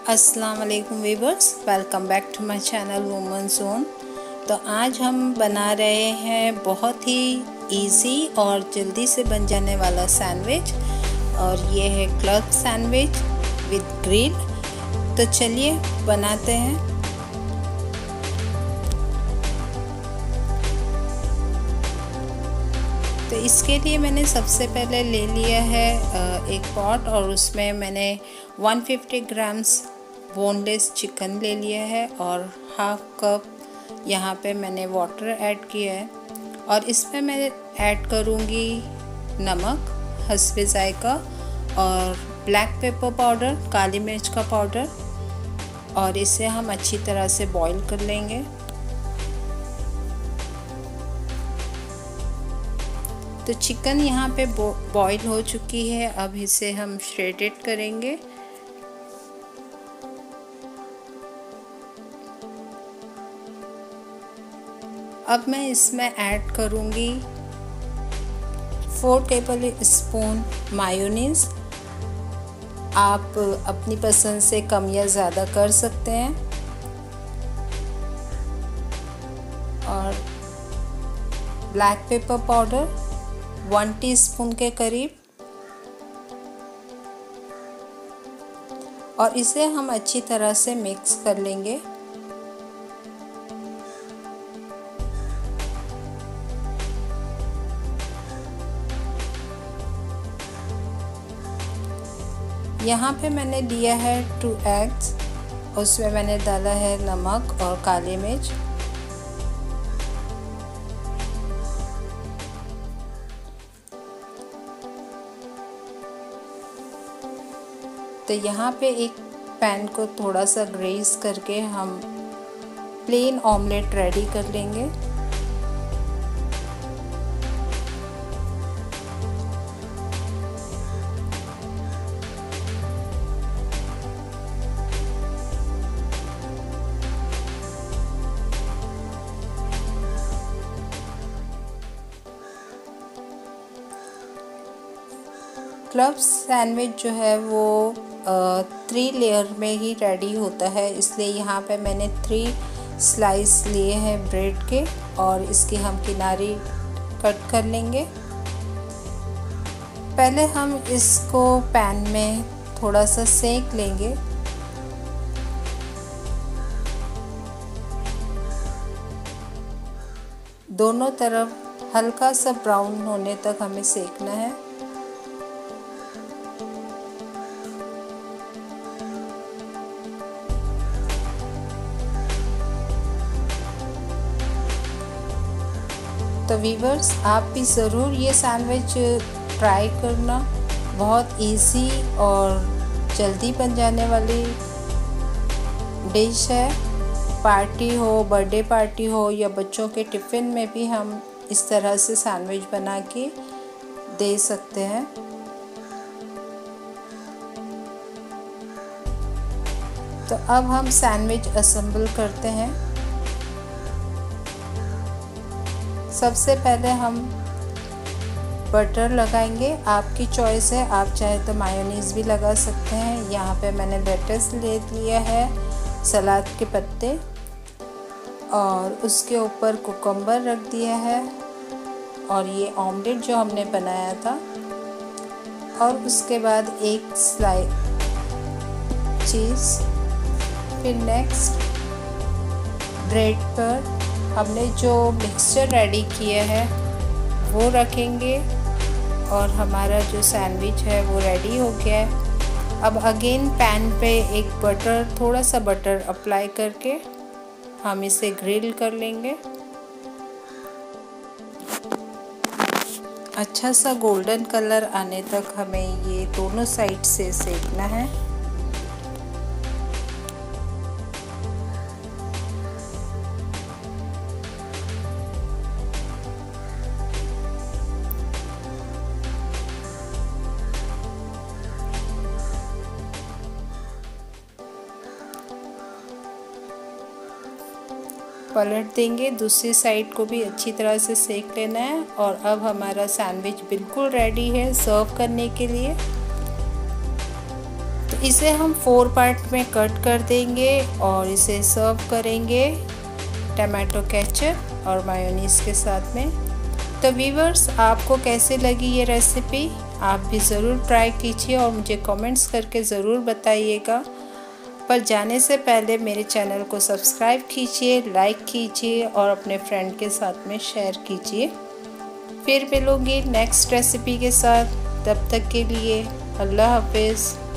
अस्सलाम वालेकुम viewers, welcome back to my channel woman zone. तो आज हम बना रहे हैं बहुत ही इजी और जल्दी से बन जाने वाला सैंडविच, और ये है क्लब सैंडविच विद ग्रिल। तो चलिए बनाते हैं। तो इसके लिए मैंने सबसे पहले ले लिया है एक पॉट, और उसमें मैंने 150 ग्राम्स बोनलेस चिकन ले लिया है और हाफ कप यहाँ पे मैंने वाटर ऐड किया है। और इसमें मैं ऐड करूँगी नमक, हस्बे जायका, और ब्लैक पेपर पाउडर, काली मिर्च का पाउडर, और इसे हम अच्छी तरह से बॉईल कर लेंगे। तो चिकन यहाँ पे बॉईल हो चुकी है, अब इसे हम श्रेडेड करेंगे। अब मैं इसमें ऐड करूँगी 4 टेबल स्पून मायोनीज़। आप अपनी पसंद से कम या ज़्यादा कर सकते हैं। और ब्लैक पेपर पाउडर 1 टीस्पून के करीब, और इसे हम अच्छी तरह से मिक्स कर लेंगे। यहाँ पे मैंने लिया है 2 एग्स, उसमें मैंने डाला है नमक और काली मिर्च। तो यहाँ पे एक पैन को थोड़ा सा ग्रीस करके हम प्लेन ऑमलेट रेडी कर लेंगे। क्लब सैंडविच जो है वो 3 लेयर में ही रेडी होता है, इसलिए यहाँ पे मैंने 3 स्लाइस लिए हैं ब्रेड के, और इसकी हम किनारे कट कर लेंगे। पहले हम इसको पैन में थोड़ा सा सेक लेंगे। दोनों तरफ हल्का सा ब्राउन होने तक हमें सेकना है। तो वीवर्स, आप भी ज़रूर ये सैंडविच ट्राई करना। बहुत इजी और जल्दी बन जाने वाली डिश है। पार्टी हो, बर्थडे पार्टी हो, या बच्चों के टिफ़िन में भी हम इस तरह से सैंडविच बना के दे सकते हैं। तो अब हम सैंडविच असेंबल करते हैं। सबसे पहले हम बटर लगाएंगे। आपकी चॉइस है, आप चाहे तो मायोनीज़ भी लगा सकते हैं। यहाँ पे मैंने लेट्स ले लिया है, सलाद के पत्ते, और उसके ऊपर कुकम्बर रख दिया है, और ये ऑमलेट जो हमने बनाया था। और उसके बाद एक स्लाइस चीज़। फिर नेक्स्ट ब्रेड पर हमने जो मिक्सचर रेडी किया है वो रखेंगे, और हमारा जो सैंडविच है वो रेडी हो गया है। अब अगेन पैन पे एक थोड़ा सा बटर अप्लाई करके हम इसे ग्रिल कर लेंगे। अच्छा सा गोल्डन कलर आने तक हमें ये दोनों साइड से सेकना है। पलट देंगे, दूसरी साइड को भी अच्छी तरह से सेक लेना है। और अब हमारा सैंडविच बिल्कुल रेडी है सर्व करने के लिए। तो इसे हम 4 पार्ट में कट कर देंगे और इसे सर्व करेंगे टमाटो केचप और मायोनीज़ के साथ में। तो व्यूअर्स, आपको कैसे लगी ये रेसिपी? आप भी ज़रूर ट्राई कीजिए और मुझे कमेंट्स करके ज़रूर बताइएगा। पर जाने से पहले मेरे चैनल को सब्सक्राइब कीजिए, लाइक कीजिए और अपने फ्रेंड के साथ में शेयर कीजिए। फिर मिलूँगी नेक्स्ट रेसिपी के साथ। तब तक के लिए अल्लाह हाफिज़।